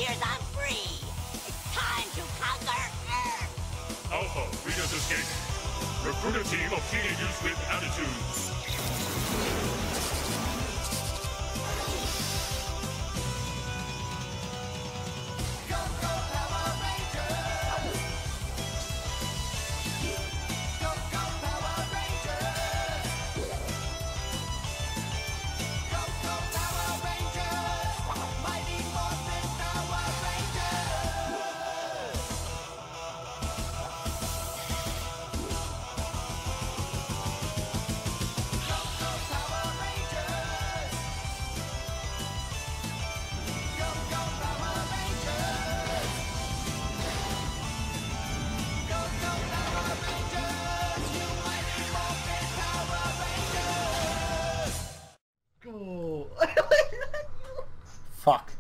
Rangers on free. It's time to conquer Earth. Alpha, Reader's Escape. Recruit a team of teenagers with attitudes. Fuck.